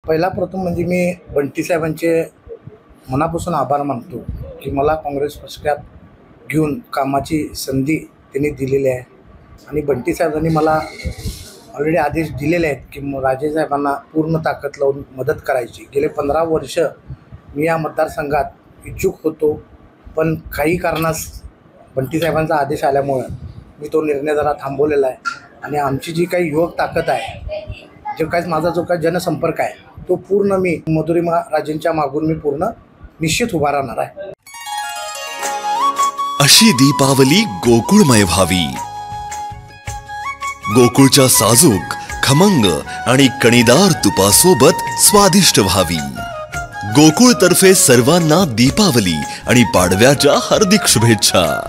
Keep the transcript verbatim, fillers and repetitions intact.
पहिला प्रथम म्हणजे मी बंटी साहेबांचे मनापासून आभार मानतो की मला काँग्रेस पक्षात घेऊन कामाची संधी त्यांनी दिलेली आहे आणि बंटी साहेबांनी मला ऑलरेडी आदेश दिलेले आहेत की राजे साहेबांना पूर्ण ताकद लावून मदत करायची। गेले पंधरा वर्ष मी या मतदारसंघात इच्छुक होतो, पण काही कारणास बंटी साहेबांचा आदेश आल्यामुळे मी तो निर्णय जरा थांबवलेला आहे आणि आमची जी काही युवक ताकद आहे, जो काही माझा जो काही जनसंपर्क आहे, तो पूर्ण मी मधुरिमा राजेंच्या मागून मी पूर्ण निश्चित उभा राहणार आहे। अशी दीपावली गोकुळमय व्हावी, गोकुळच्या साजूक खमंग आणि कणीदार तुपासोबत स्वादिष्ट व्हावी। गोकुळ तर्फे सर्वांना दीपावली आणि पाडव्याच्या हार्दिक शुभेच्छा।